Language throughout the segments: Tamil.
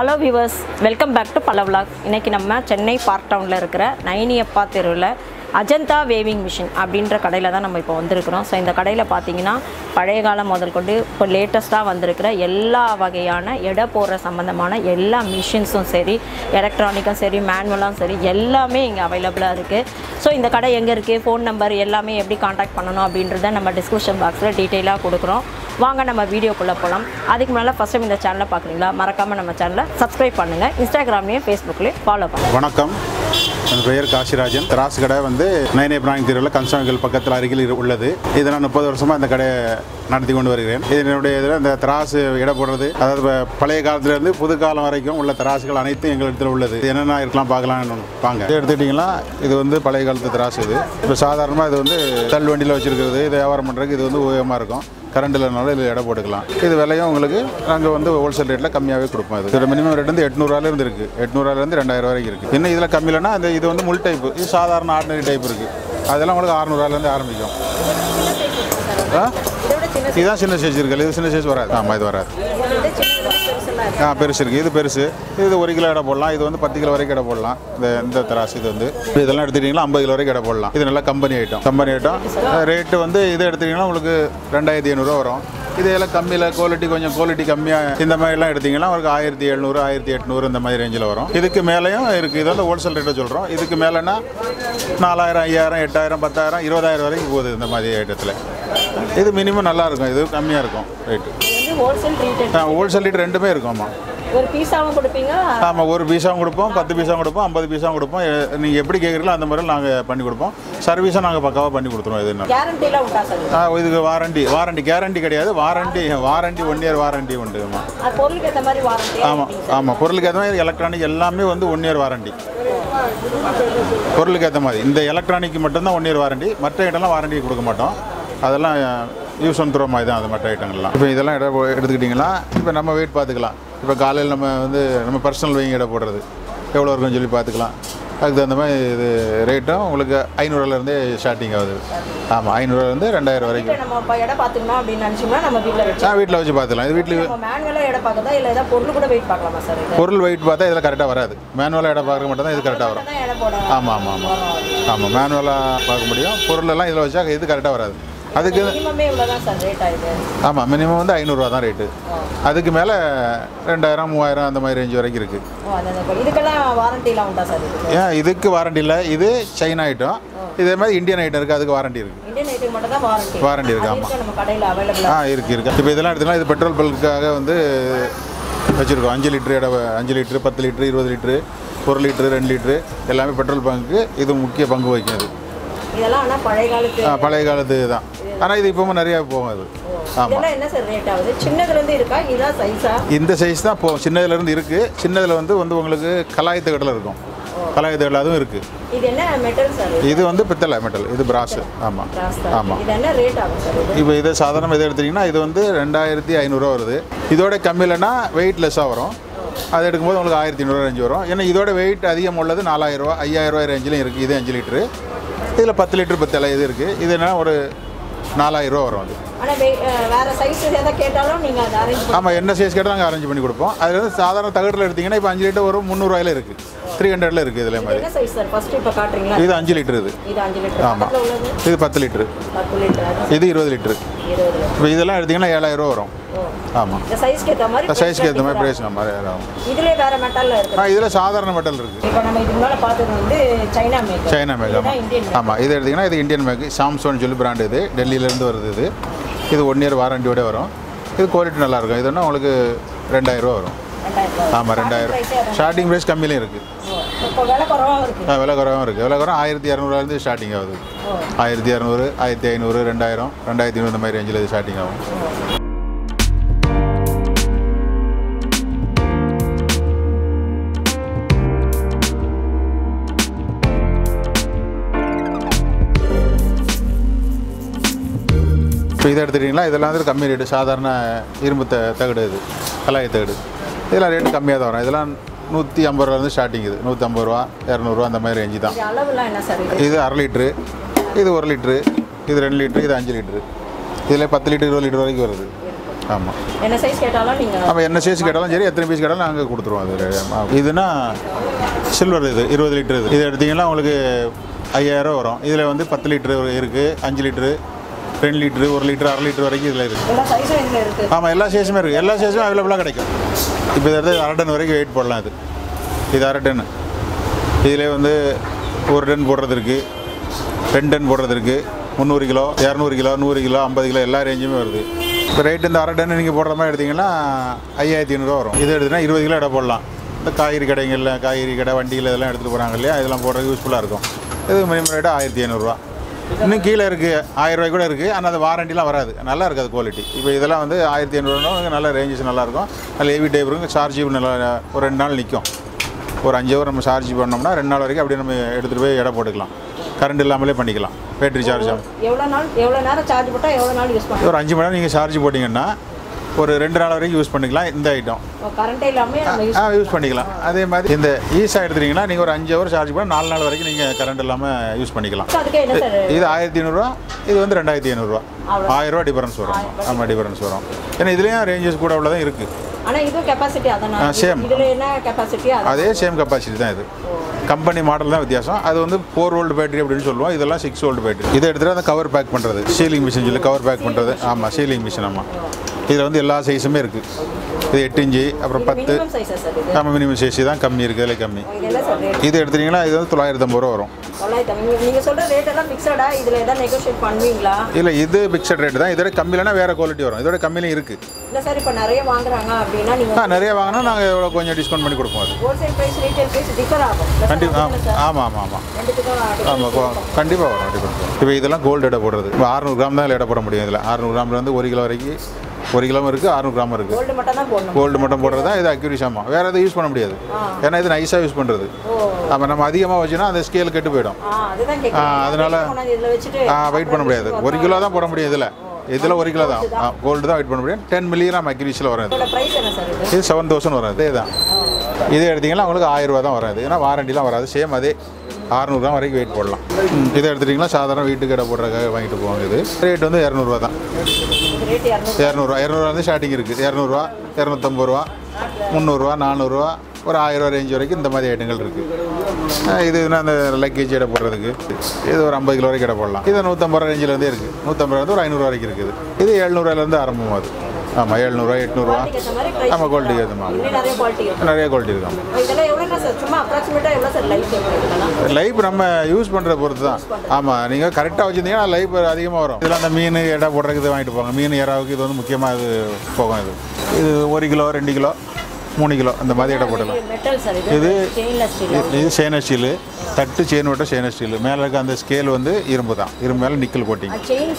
Hello viewers, welcome back to Pallav vlog. இன்னைக்கு நம்ம சென்னை பார்க் டவுன்ல இருக்கிற நைனியப்பா தெருவில் அஜந்தா வேவிங் மிஷின் அப்படின்ற கடையில் தான் நம்ம இப்போ வந்திருக்கிறோம். ஸோ இந்த கடையில் பார்த்தீங்கன்னா பழைய காலம் முதல் கொண்டு இப்போ லேட்டஸ்ட்டாக வந்திருக்கிற எல்லா வகையான எடை போடுற சம்மந்தமான எல்லா மிஷின்ஸும் சரி, எலக்ட்ரானிக்கும் சரி, மேனுவலும் சரி, எல்லாமே இங்கே அவைலபிளாக இருக்குது. ஸோ இந்த கடை எங்கே இருக்குது, ஃபோன் நம்பர் எல்லாமே எப்படி காண்டாக்ட் பண்ணணும் அப்படின்றத நம்ம டிஸ்கிரிப்ஷன் பாக்ஸில் டீட்டெயிலாக கொடுக்குறோம். வாங்க நம்ம வீடியோக்குள்ளே போகலாம். அதுக்கு முன்னால் ஃபஸ்ட் டைம் இந்த சேனலை பார்க்குறீங்களா, மறக்காமல் நம்ம சேனலை சப்ஸ்கிரைப் பண்ணுங்கள். இன்ஸ்டாகிராம்லேயும் ஃபேஸ்புக்லேயும் ஃபாலோ பண்ணுங்கள். வணக்கம், என் பெயர் காசிராஜன். திராசு கடை வந்து நைனியப்பா தெருவில் கன்ஸ்ட்ரக்ஷன் பக்கத்தில் அருகில் உள்ளது. இதை நான் 30 வருஷமாக இந்த கடையை நடத்தி கொண்டு வருகிறேன். இதனுடைய இதில் இந்த திராசு எடை போடுறது, அதாவது பழைய காலத்துலேருந்து புது காலம் வரைக்கும் உள்ள திராசுகள் அனைத்தும் எங்கள் இடத்துல உள்ளது. என்னென்ன இருக்கலாம் பார்க்கலாம் வாங்க. இது எடுத்துக்கிட்டிங்கன்னா இது வந்து பழைய காலத்து திராசு. இது இப்போ சாதாரணமாக இது வந்து தள் வண்டியில் வச்சுருக்கிறது, இது வியாபாரம் பண்ணுறதுக்கு இது வந்து உபயோகமாக இருக்கும். கரண்ட் இல்லைனாலும் இது எடை போட்டுக்கலாம். இது விலையும் உங்களுக்கு நாங்கள் வந்து ஹோல்சேல் ரேட்டில் கம்மியாகவே கொடுப்போம். இது மினிமம் ரேட் வந்து 800 ரூபாயிலேருந்து இருக்குது, 800 ரூபாயிலேருந்து 2000 வரைக்கும் இருக்குது. இன்னும் இதில் கம்மி இல்லைன்னா அந்த இது வந்து முள் டைப்பு, இது சாதாரண ஆர்டினரி டைப் இருக்குது. அதெல்லாம் உங்களுக்கு 600 ரூபாயிலேருந்து ஆரம்பிக்கும். இதுதான் சின்ன சைஸ் இருக்குது, இது சின்ன சைஸ் வராது. ஆமாம், இது வராது. பெருசு இருக்குது, இது பெருசு. இது 1 கிலோ எடை போடலாம், இது வந்து 10 கிலோ வரைக்கும் எடை போடலாம். இந்த திராசு இது வந்து இதெல்லாம் எடுத்துக்கிட்டிங்கன்னா 50 கிலோ வரைக்கும் எடை போடலாம். இது நல்லா கம்பெனி ஐட்டம். ரேட்டு வந்து இது எடுத்துக்கிட்டிங்கன்னா உங்களுக்கு 2500 வரும். இது எல்லாம் கம்மியில் கொஞ்சம் குவாலிட்டி கம்மியாக இந்த மாதிரிலாம் எடுத்திங்கன்னா உங்களுக்கு 1700 1800 இந்த மாதிரி ரேஞ்சில் வரும். இதுக்கு மேலேயும் இருக்குது. இது வந்து ஹோல்சேல் ரேட்டை சொல்கிறோம். இதுக்கு மேலேன்னா 4000 5000 8000 10000 20000 வரைக்கும் போகுது இந்த மாதிரி ஐட்டத்தில். இது மினிமம் நல்லாயிருக்கும், இது கம்மியாக இருக்கும் ரேட்டு. ஹோல்சேல் ரேட் ரெண்டுமே இருக்கும். ஆமாம், ஒரு பீஸாவும் கொடுப்பீங்க? ஆமாம், ஒரு பீஸாவும் கொடுப்போம், 10 பீஸாவும் கொடுப்போம், 50 பீஸாவும் கொடுப்போம். நீங்கள் எப்படி கேட்குறீங்களோ அந்த மாதிரி நாங்கள் பண்ணி கொடுப்போம். சர்வீஸும் நாங்கள் பக்காவாக பண்ணி கொடுத்துருவோம். இது கேரண்டிலாம் உண்டா சார்? இதுக்கு வாரண்டி கேரண்டி கிடையாது. வாரண்டி 1 இயர் வாரண்டி உண்டு. பொருளுக்கு ஏற்ற மாதிரி வாரண்டி? ஆமாம், பொருளுக்கு ஏற்ற மாதிரி எலக்ட்ரானிக் எல்லாமே வந்து 1 இயர் வாரண்டி. பொருளுக்கு ஏற்ற மாதிரி இந்த எலக்ட்ரானிக் மட்டும்தான் 1 இயர் வாரண்டி. மற்ற ஐட்டம்லாம் வாரண்டி கொடுக்க மாட்டோம். அதெல்லாம் யூஸ் அண்ட் த்ரோ மாதிரி தான் அது மற்ற ஐட்டங்கள்லாம். இப்போ இதெல்லாம் எடுத்துக்கிட்டிங்கன்னா இப்போ நம்ம வெயிட் பார்த்துக்கலாம். இப்போ காலையில் நம்ம பர்சனல் வெயிங் எடை போடுறது எவ்வளோ இருக்குன்னு சொல்லி பார்த்துக்கலாம். அதுக்கு தகுந்த மாதிரி இது ரேட்டும் உங்களுக்கு 500 ஸ்டார்டிங் ஆகுது. ஆமாம், 500 2000 வரைக்கும். நம்ம எடை பார்த்துக்கணும் அப்படின்னு நினச்சோம்னா நம்ம வீட்டில் வச்சு பார்த்துக்கலாம். இது வீட்டில் மேனுவலாக எடை பார்க்கறதா இல்லை ஏதாவது பொருள் கூட வெயிட் பார்க்கலாமா சார்? பொருள் வெயிட் பார்த்தா இதில் கரெக்டாக வராது. மேனுவலாக எடை பார்க்க மட்டும் தான் இது கரெக்டாக வரும். ஆமாம், மேனுவலாக பார்க்க முடியும். பொருளெல்லாம் இதில் வச்சா இது கரெக்டாக வராது. அதுக்கு ஆமாம், மினிமம் வந்து 500 ரூபா தான் ரேட்டு. அதுக்கு மேலே 2000 3000 அந்த மாதிரி ரேஞ்ச் வரைக்கும் இருக்குது. இதுக்கு வாரண்டி இல்லை. இது சைனா ஐட்டம். இதே மாதிரி இந்தியன் ஐட்டம் இருக்குது, அதுக்கு வாரண்டி இருக்குது. வாரண்டி இருக்குது. ஆமாம், இருக்குது. இப்போ இதெல்லாம் எடுத்துக்கலாம். இது பெட்ரோல் பல்க்குக்காக வந்து வச்சுருக்கோம். 5 litre 5 litre 10 litre 20 litre 1 litre 2 litre எல்லாமே பெட்ரோல் பங்குக்கு இது முக்கிய பங்கு வகிக்கும். பழைய காலத்து தான். ஆனால் இது இப்போவும் நிறையா போகும். அது ஆமாம். இந்த சைஸ் தான் போகும். சின்னதுலேருந்து இருக்குது. சின்னதில் வந்து உங்களுக்கு கலாயத்து கடலை இருக்கும். கலாயத்து கடலை அதுவும் இருக்குது. இது வந்து பித்தளை மெட்டல், இது பிராஸ். ஆமாம். இப்போ இதை சாதாரண இதை எடுத்திங்கன்னா இது வந்து 2500 வருது. இதோட கம்மியிலன்னா வெயிட்லெஸ்ஸாக வரும். அது எடுக்கும்போது உங்களுக்கு 1500 ரேஞ்சு வரும். ஏன்னா இதோட வெயிட் அதிகம் உள்ளது 4000 ரூபா 5000 ரூபாய் ரேஞ்சிலையும் இருக்குது. இது 5 லிட்டரு. இதில் 10 லிட்டரு பித்தளை இது இருக்குது. இது என்ன ஒரு 4000 ரூபா வரும். அது ஆமாம், என்ன சைஸ் கேட்டால் நாங்கள் அரேஞ்ச் பண்ணி கொடுப்போம். அதில் வந்து சாதாரண தகட்டில் எடுத்திங்கன்னா இப்போ 5 லிட்டர் வரும் 300 ரூபாயில் இருக்குது, 300 இருக்குது. இதில் மாதிரி இது 5 லிட்டரு. இது ஆமாம், இது 10 லிட்டரு. இது 20 லிட்டரு. இப்போ இதெல்லாம் எடுத்திங்கன்னா 7000 ரூபா வரும். ஆமாம், சைஸ்க்கு ஏற்ற மாதிரி ப்ரைஸ் மாதிரி ஆகும். இதில் சாதாரண மெட்டல் இருக்குது. China make. ஆமாம், இது எடுத்திங்கன்னா இது இந்தியன் மேக். சாம்சோன்னு சொல்லி பிராண்டு. இது டெல்லியிலேருந்து வருது. இது 1 இயர் வாரண்டியோட வரும். இது குவாலிட்டி நல்லாயிருக்கும். இதுன்னா உங்களுக்கு 2000 ரூபா வரும். ஆமாம், 2000. ஸ்டார்டிங் ப்ரைஸ் கம்மியிலையும் இருக்குது. விலை குறவாகவும் இருக்குது. விலை குறவாக 1200 ஸ்டார்டிங் ஆகுது. 1200 1500 2000 2500 இந்த மாதிரி ரேஞ்சில் இது ஸ்டார்டிங் ஆகும். இப்போ இதை எடுத்துக்கிட்டிங்களா, இதெல்லாம் வந்து கம்மி ரேட்டு. சாதாரண இரும்பு தகடு, இது கலாய தகடு. இதெல்லாம் ரேட்டு கம்மியாக தான் வரும். இதெல்லாம் 150 ரூபாயிலேருந்து ஸ்டார்டிங். இது 150 ரூபா 200 ரூபா அந்த மாதிரி ரேஞ்சு தான். இது 1/2 லிட்ரு, இது 1 லிட்ரு, இது 2 லிட்ரு, இது 5 லிட்ரு. இதில் 10 லிட்டர் 20 லிட்டர் வரைக்கும் வருது. ஆமாம். என்ன சைஸ் கேட்டாலும் நீங்கள் நம்ம என்ன சைஸ் கேட்டாலும் சரி, எத்தனை பீஸ் கேட்டாலும் நாங்கள் கொடுத்துருவோம். அது இதுனா சில்வர், இது 20 லிட்டர். இது எடுத்திங்கன்னா உங்களுக்கு 5000 வரும். இதில் வந்து 10 லிட்டரு இருக்குது, 5 லிட்டரு, 2 லிட்டரு, 1 லிட்டரு, 1/2 லிட்டர் வரைக்கும் இதில் இருக்குது. ஆமாம், எல்லா சைஸுமே இருக்குது. எல்லா சைஸும் அவைலபிளாக கிடைக்கும். இப்போ இதை எடுத்து 1/2 டன் வரைக்கும் வெயிட் போடலாம். இது 1/2 டன். இதில் வந்து 1 டன் போடுறது இருக்குது, 2 டன் போடுறது இருக்குது, 300 கிலோ, 200 கிலோ, 100 கிலோ, 50 கிலோ எல்லா ரேஞ்சுமே வருது. இப்போ ரேட்டு இந்த 1/2 டன் நீங்கள் போடுற மாதிரி எடுத்திங்கன்னா 5500 வரும். இது எடுத்துனா 20 கிலோ இடம் போடலாம். இந்த காய்கறி கடைகளில், காய்கறி கடை வண்டிகள் இதெல்லாம் எடுத்துகிட்டு போகிறாங்க இல்லையா, இதெல்லாம் போடுறது யூஸ்ஃபுல்லாக இருக்கும். இது மினிமம் ரேட்டு 1500 இன்னும் கீழே இருக்குது, 1000 ரூபாய் கூட இருக்குது. ஆனால் அது வாரண்டிலாம் வராது, நல்லா இருக்காது குவாலிட்டி. இப்போ இதெல்லாம் வந்து 1500 நல்ல ரேஞ்சஸ் நல்லாயிருக்கும். நல்ல ஹெவி டைப் இருக்கும். சார்ஜ் நல்லா ஒரு 2 நாள் நிற்கும். ஒரு 5 ஹவர் நம்ம சார்ஜ் பண்ணோம்னா 2 நாள் வரைக்கும் அப்படியே நம்ம எடுத்துகிட்டு போய் இடம் போட்டுக்கலாம். கரண்ட் இல்லாமலே பண்ணிக்கலாம். பேட்டரி சார்ஜ் ஆகும். எவ்வளோ நேரம் சார்ஜ் போட்டால் எவ்வளோ நாள் யூஸ் பண்ணலாம்? ஒரு 5 மணி நேரம் நீங்கள் சார்ஜ் போட்டிங்கன்னா ஒரு 2 நாள் வரைக்கும் யூஸ் பண்ணிக்கலாம். இந்த ஐட்டம் கரண்ட்டே இல்லாமல் யூஸ் பண்ணிக்கலாம். அதே மாதிரி இந்த ஈஸா எடுத்துட்டிங்கன்னா நீங்கள் ஒரு 5 ஹவர் சார்ஜ் பண்ணால் 4 நாள் வரைக்கும் நீங்கள் கரண்ட் இல்லாமல் யூஸ் பண்ணிக்கலாம். இது 1500, இது வந்து 2500. 1000 ரூபா டிஃபரன்ஸ் வரும். ஆமாம், டிஃபரன்ஸ் வரும். ஏன்னா இதுலேயும் ரேஞ்சஸ் கூட உள்ளதான் இருக்குது. ஆனால் இது கெப்பாசிட்டி அதான் சேம். இதில் என்ன கெப்பாசிட்டி? அதே சேம் கெப்பாசிட்டி தான். இது கம்பெனி மாடல் தான் வித்தியாசம். அது வந்து 4 வோல்ட் பேட்டரி அப்படின்னு சொல்லுவோம். இதெல்லாம் 6 வோல்ட் பேட்டரி. இதை எடுத்துகிட்டு அந்த கவர் பேக் பண்ணுறது, சீலிங் மிஷின் சொல்லி கவர் பேக் பண்ணுறது. ஆமாம், சீலிங் மிஷின். ஆமாம், இதில் வந்து எல்லா சைஸுமே இருக்குது. இது 8 இன்ச்சு, அப்புறம் 10. ஆமாம், மினிமம் சைஸ் தான் கம்மி இருக்குது. இதில் கம்மி. இது எடுத்துட்டிங்கன்னா இது வந்து 950 ரூபா வரும். நீங்கள் சொல்கிற ரேட் எல்லாம் ஃபிக்ஸடா? இதில் எதாவது நெகோஷியேட் பண்ணுவீங்களா? இல்லை, இது ஃபிக்ஸட் ரேட் தான். இதோட கம்மியிலனா வேறு குவாலிட்டி வரும். இதோட கம்மியிலும் இருக்குது. இல்லை சார், இப்போ நிறைய வாங்குறாங்க அப்படின்னா நீங்கள் நிறைய வாங்கினா நாங்கள் எவ்வளோ கொஞ்சம் டிஸ்கவுண்ட் பண்ணி கொடுப்போம். அது wholesale price, retail price differ ஆகும். கண்டிப்பாக. ஆமாம் ஆமாம் ஆமாம் ஆமாம், கண்டிப்பாக வரும் டிஃபரெண்ட். இப்போ இதெல்லாம் கோல்டு எடை போடுறது. இப்போ 600 கிராம் தான் எடை போட முடியும். இதில் 600 கிராம்லேருந்து 1 கிலோ வரைக்கும் 1 கிலோ இருக்குது, 600 கிராம் இருக்குது. கோல்டு மட்டும் போடுறது தான் இது அக்யூரேசி. ஆமாம், வேறு எதுவும் யூஸ் பண்ண முடியாது. ஏன்னா இது நைஸாக யூஸ் பண்ணுறது. ஆமாம், நம்ம அதிகமாக வச்சுன்னா அந்த ஸ்கேல் கெட்டு போயிடும். அதனால் வெயிட் பண்ண முடியாது. 1 கிலோ தான் போட முடியும். இதில் 1 கிலோ தான் கோல்டு தான் வெயிட் பண்ண முடியும். 10 மில்லிகிராம் அக்யூரேசியில் வரும். இது 7000 வரும். இதே தான். இது எடுத்திங்கன்னா உங்களுக்கு 1000 ரூபா தான் வராது. ஏன்னா வாரண்டிலாம் வராது. சேம் அதே 600 கிராம் வரைக்கும் வெயிட் போடலாம். இதை எடுத்துட்டிங்கன்னா சாதாரண வீட்டுக்கு கடை போடுறதுக்காக வாங்கிட்டு போவாங்க. இது ரேட் வந்து 200 ரூபா தான். 200 ரூபா ஸ்டார்டிங் இருக்குது. 200 ரூபா, 250 ரூபா, 300 ரூபா, 400 ரூபா, ஒரு 1000 ரூபா ரேஞ்ச் வரைக்கும் இந்த மாதிரி ஐட்டங்கள் இருக்குது. இதுனா அந்த லக்கேஜ் இடை போடுறதுக்கு இது ஒரு 50 கிலோ வரைக்கும் இடை போடலாம். இது 150 ரூபா ரேஞ்சிலேருந்தே இருக்குது. 150 ஒரு 500 வரைக்கும் இருக்குது. இது 700 ஆரம்பமாகுது. ஆமாம், 700 800. ஆமாம், குவாலிட்டி ஏற்ற மாதிரி நிறைய குவாலிட்டி இருக்கும். லைஃப் நம்ம யூஸ் பண்ணுற பொறுத்து தான். ஆமாம், நீங்கள் கரெக்டாக வச்சுருந்தீங்கன்னா லைஃப் அதிகமாக வரும். இதில் அந்த மீன் எடை போடுறதுக்கு இது வாங்கிட்டு போவாங்க. மீன் இறாவுக்கு இது வந்து முக்கியமாக இது போகும். இது 1 கிலோ, 2 கிலோ, 3 கிலோ அந்த மாதிரி எடை போடலாம். இது ஸ்டெயின்லெஸ் ஸ்டீலு. தட்டு செயின் ஓட்ட ஸ்டெயின்லெஸ் ஸ்டீலு. மேலே இருக்க அந்த ஸ்கேல் வந்து இரும்பு தான். இரும்பு மேலே நிக்கல் கோட்டிங்.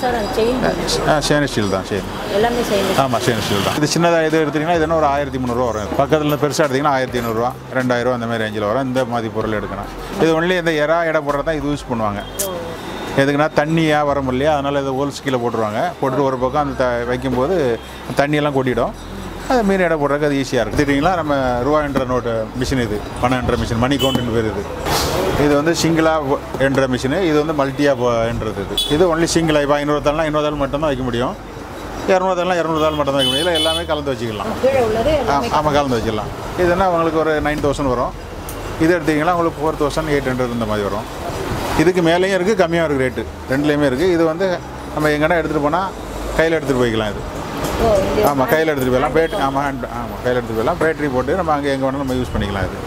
ஸ்டெயின்லெஸ் ஸ்டீல் தான். செயின் ஆமாம், ஸ்டெயின்லெஸ் ஸ்டீல் தான். இது சின்னதாக இது எடுத்திங்கன்னா இது ஒரு 1300 வரும். பக்கத்தில் பெருசாக எடுத்திங்கன்னா 1500, 2000 அந்த மாதிரி ரேஞ்சில் வரும். இந்த மாதிரி பொருள் எடுக்கணும். இது ஒன்லி இந்த எடை போடுறது தான் இது யூஸ் பண்ணுவாங்க. எதுக்குன்னா தண்ணியாக வர முடியலையா, அதனால் இதை ஹோல்ஸ் கீழே போட்டுருவாங்க. போட்டுட்டு ஒரு பக்கம் அந்த வைக்கும்போது தண்ணியெல்லாம் கொட்டிடும். அது மீன் எடை போடுறதுக்கு அது ஈஸியாக இருக்குது. தெரியுங்களா, நம்ம ரூபா என்ற நோட்டு மிஷின். இது பணம் என்ற மிஷின், மணி கவுண்ட்னு பேர். இது வந்து சிங்கிளாக என்ற மிஷினு. இது வந்து மல்டியாக என்றது. இது ஒன்லி சிங்கிளாக. இப்போ 500 தாள்னா 500 தாள் மட்டும் தான் வைக்க முடியும். 200 தாள்னா 200 தாள் மட்டும் தான் வைக்க முடியும். இல்லை எல்லாமே கலந்து வச்சுக்கலாம். ஆமாம், கலந்து வச்சுக்கலாம். இதுனா உங்களுக்கு ஒரு 9000 வரும். இது எடுத்திங்கன்னா உங்களுக்கு 4800 இந்த மாதிரி வரும். இதுக்கு மேலேயும் இருக்குது, கம்மியாக இருக்குது. ரேட்டு ரெண்டுலேயுமே இருக்குது. இது வந்து நம்ம எங்கன்னா எடுத்துகிட்டு போனால் கையில் எடுத்துகிட்டு போய்க்கலாம். இது ஆமாம், கையில் எடுத்துகிட்டு போயிடலாம். பேட்டரி ஆமாம் கையில் எடுத்துகிட்டு போயிடலாம். பேட்டரி போட்டு நம்ம அங்கே எங்கே வேணாலும் நம்ம யூஸ் பண்ணிக்கலாம். இது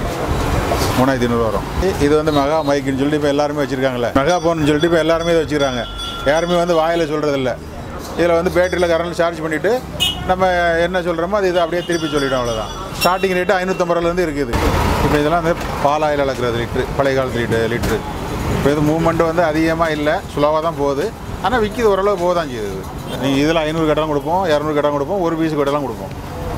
3500 வரும். இது வந்து மெகா மைக்குன்னு சொல்லிட்டு இப்போ எல்லாருமே வச்சுருக்காங்களே. மெகா ஃபோன்னு சொல்லிட்டு இப்போ எல்லாருமே இதை வச்சுக்கிறாங்க. யாருமே வந்து வாயில் சொல்கிறதில்ல. இதில் வந்து பேட்டரியில் கரண்ட் சார்ஜ் பண்ணிவிட்டு நம்ம என்ன சொல்கிறோமோ அது இதை அப்படியே திருப்பி சொல்லிவிடும். அவ்வளோதான். ஸ்டார்டிங் ரேட்டு 550 ரூபாலேருந்து இருக்குது. இப்போ இதெல்லாம் வந்து பாலாயில் அளக்கிறது லிட்ரு, பழைய காலத்து லிட்ரு. இப்போ இது மூவ்மெண்ட்டு வந்து அதிகமாக இல்லை, ஸ்லோவாக தான் போகுது. ஆனால் விற்கிது ஓரளவு போக தான் செய்யுது. நீங்கள் இதில் 500 கட்டலாம் கொடுப்போம், 200 கட்டலாம் கொடுப்போம், ஒரு பீஸ் கட்டலாம் கொடுப்போம்.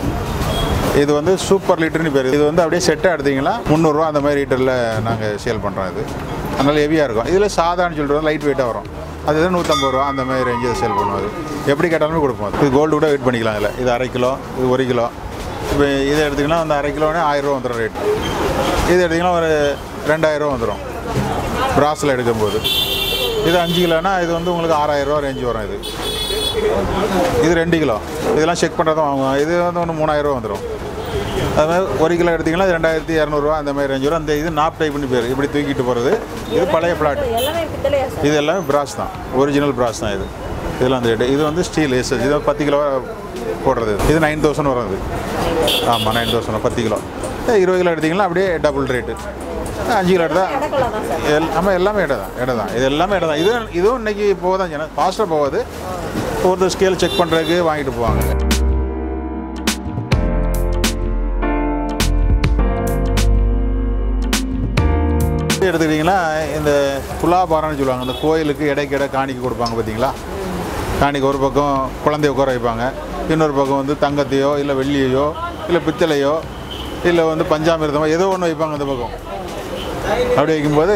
இது வந்து சூப்பர் லிட்டர்னு பேர். இது வந்து அப்படியே செட்டாக எடுத்திங்கன்னா 300 ரூபா அந்த மாதிரி லிட்டரில் நாங்கள் சேல் பண்ணுறோம். இது அதனால் ஹெவியாக இருக்கும். இதில் சாதான்னு சொல்லிட்டு லைட் வெயிட்டாக வரும். அது 150 ரூபா அந்த மாதிரி ரேஞ்சில் சேல் பண்ணுவோம். அது எப்படி கேட்டாலுமே கொடுப்போம். இது கோல்டு கூட வெயிட் பண்ணிக்கலாம். இதில் இது 1/2 கிலோ, இது 1 கிலோ. இப்போ இதை எடுத்திங்கன்னா அந்த 1/2 கிலோனே 1000 ரூபா வந்துடும் ரேட். இது எடுத்திங்கன்னா ஒரு 2000 ரூபா வந்துடும் பிராஸில் எடுக்கும்போது. இது 5 கிலோனா இது வந்து உங்களுக்கு 6000 ரூபா ரேஞ்சு வரும். இது இது 2 கிலோ. இதெல்லாம் செக் பண்ணுறதும் வாங்குவோம். இது வந்து ஒன்று 3000 ரூபா வந்துடும். அது மாதிரி 1 கிலோ எடுத்திங்கன்னா 2200 ரூபா அந்த மாதிரி ரேஞ்ச் வரும். அந்த இது நாப் டைப் பண்ணி பேர் இப்படி தூக்கிட்டு போகிறது. இது பழைய பிளாட். இது எல்லாமே பிராஸ் தான், ஒரிஜினல் பிராஸ் தான். இதெல்லாம் அந்த ரேட்டு. இது வந்து ஸ்டீல் எஸ்எஸ். இது 10 கிலோ போடுறது. இது 9000 வரும். இது ஆமாம் 9000 10 கிலோ. 20 கிலோ எடுத்திங்கன்னா அப்படியே டபுள் ரேட்டு. 5 கிலோ எடுத்தால் ஆமாம் எல்லாமே இடம் தான். இது எல்லாமே இடம் தான். இதுவும் இன்றைக்கி போகுதான் ஃபாஸ்ட்டாக போகாது. ஒருத்தர் ஸ்கேல் செக் பண்ணுறதுக்கு வாங்கிட்டு போவாங்க. எடுத்துக்கிட்டிங்கன்னா இந்த துலாபாரம்னு சொல்லுவாங்க. இந்த கோயிலுக்கு இடைக்கு காணிக்கை கொடுப்பாங்க பார்த்தீங்களா. காணிக்கை ஒரு பக்கம் குழந்தைய உட்கார வைப்பாங்க, இன்னொரு பக்கம் வந்து தங்கத்தையோ இல்லை வெள்ளியையோ இல்லை பித்தளையோ இல்லை வந்து பஞ்சாமிர்தமோ ஏதோ ஒன்று வைப்பாங்க அந்த பக்கம். அப்படி வைக்கும்போது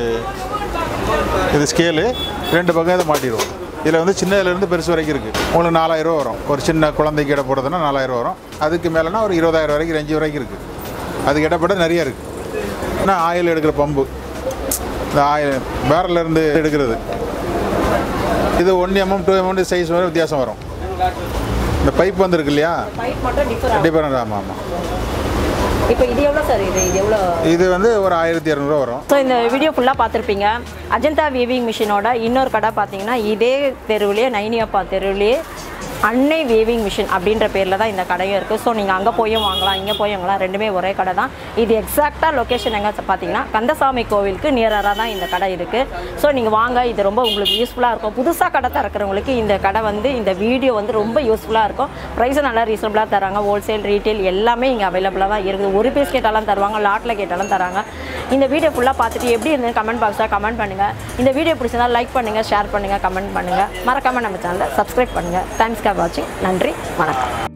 இது ஸ்கேலு 2 பக்கம் இதை மாட்டிடுவோம். இதில் வந்து சின்னதுலேருந்து பெருசு வரைக்கும் இருக்குது. உங்களுக்கு 4000 ரூபா வரும். ஒரு சின்ன குழந்தைக்கு இட போடுறதுன்னா 4000 வரும். அதுக்கு மேலேனா ஒரு 20000 வரைக்கும் ரேஞ்சு வரைக்கும் இருக்குது. அதுக்கு இடப்பட நிறைய இருக்குது. ஆனால் ஆயில் எடுக்கிற பம்பு, இந்த ஆயில் பேரலேருந்து எடுக்கிறது. இது 1 mm 2 mm சைஸ் வரை வித்தியாசம் வரும். இந்த பைப் வந்துருக்கு இல்லையா, டிஃபரெண்ட். ஆமாம். இப்போ இது எவ்வளோ சார்? இது வந்து ஒரு 1200 ரூபா வரும். ஸோ இந்த வீடியோ ஃபுல்லாக பார்த்துருப்பீங்க. அஜந்தா வீவிங் மிஷினோட இன்னொரு கடை பார்த்தீங்கன்னா இதே தெருவிலேயே, நைனியப்பா தெருவிலேயே அன்னை வீவிங் மிஷின் அப்படின்ற பேரில் தான் இந்த கடையும் இருக்குது. ஸோ நீங்கள் அங்கே போயும் வாங்கலாம், இங்கே போய் வாங்கலாம். ரெண்டுமே ஒரே கடை தான். இது எக்ஸாக்டாக லொக்கேஷன் எங்கே பார்த்தீங்கன்னா கந்தசாமி கோவிலுக்கு நியராக தான் இந்த கடை இருக்குது. ஸோ நீங்கள் வாங்க, இது ரொம்ப உங்களுக்கு யூஸ்ஃபுல்லாக இருக்கும். புதுசாக கடை திறக்கிறவங்களுக்கு இந்த கடை வந்து, இந்த வீடியோ வந்து ரொம்ப யூஸ்ஃபுல்லாக இருக்கும். ப்ரைஸும் நல்லா ரீசனபிளாக தராங்க. ஹோல்சேல், ரீட்டெயில் எல்லாமே இங்கே அவைலபிளாக தான் இருக்குது. ஒரு பீஸ் கேட்டாலும் தருவாங்க, லாட்டில் கேட்டாலும் தராங்க. இந்த வீடியோ ஃபுல்லாக பார்த்துட்டு எப்படி இருந்தது கமெண்ட் பாக்ஸில் கமெண்ட் பண்ணுங்கள். இந்த வீடியோ பிடிச்சிருந்தால் லைக் பண்ணுங்கள், ஷேர் பண்ணுங்கள், கமெண்ட் பண்ணுங்கள். மறக்காமல் நம்ம சேனலை சப்ஸ்கிரைப் பண்ணுங்கள். தேங்க்ஸ் ஃபார் வாட்சிங். நன்றி, வணக்கம்.